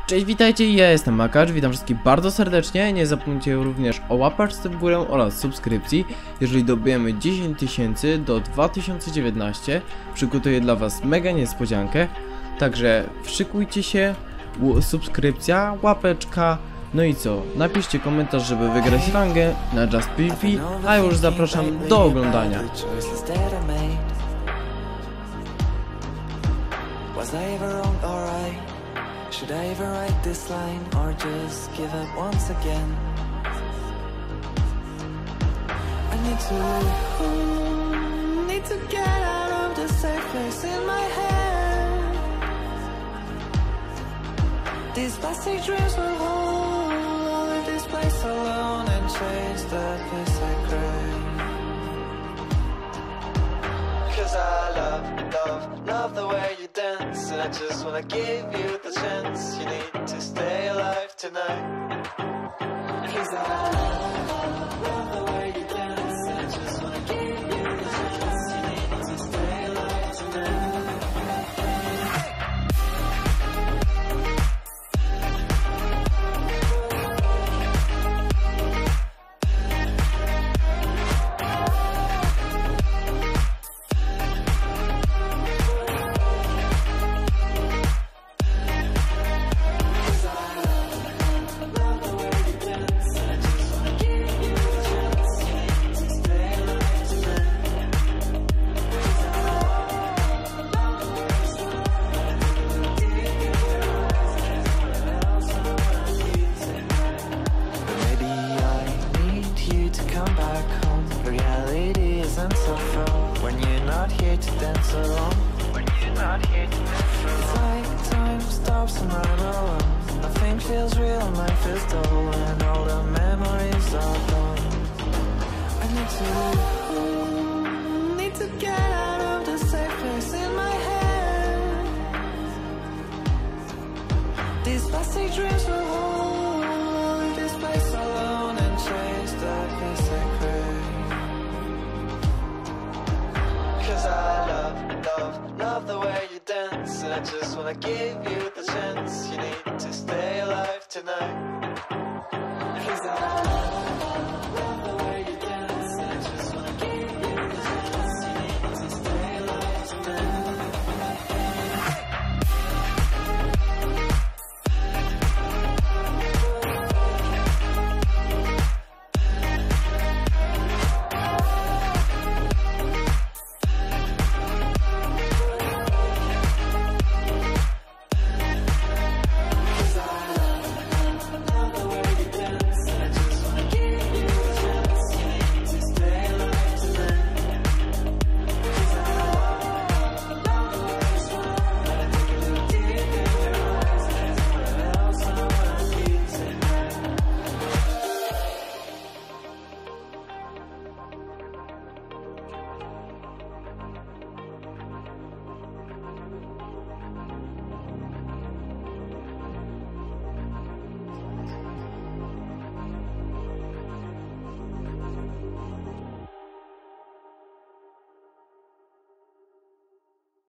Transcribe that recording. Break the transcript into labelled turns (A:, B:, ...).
A: Cześć, witajcie, ja jestem Makacz, witam wszystkich bardzo serdecznie. Nie zapomnijcie również o łapeczce w górę oraz subskrypcji. Jeżeli dobijemy 10 000 do 2019, przygotuję dla was mega niespodziankę. Także wszykujcie się, subskrypcja, łapeczka. No i co? Napiszcie komentarz, żeby wygrać rangę na Just PvP, a już zapraszam do oglądania.
B: Should I ever write this line or just give up once again? I need to get out of the safe place in my head. These plastic dreams will hold. I'll leave this place alone and chase the peace I crave. 'Cause I love the way you dance, and I just wanna give you the chance. You need to stay alive tonight. 'Cause I love the way you dance, and I just wanna give you the chance. You need to stay alive tonight. When you're not here to dance alone, it's like time stops and I'm alone. Nothing feels real, life feels dull, and all the memories are gone. I need to get out of the safe place in my head. These plastic dreams will hold. I'll leave this place alone and chase the peace I crave. 'Cause I love the way you dance, and I just wanna give you the chance. You need to stay alive tonight.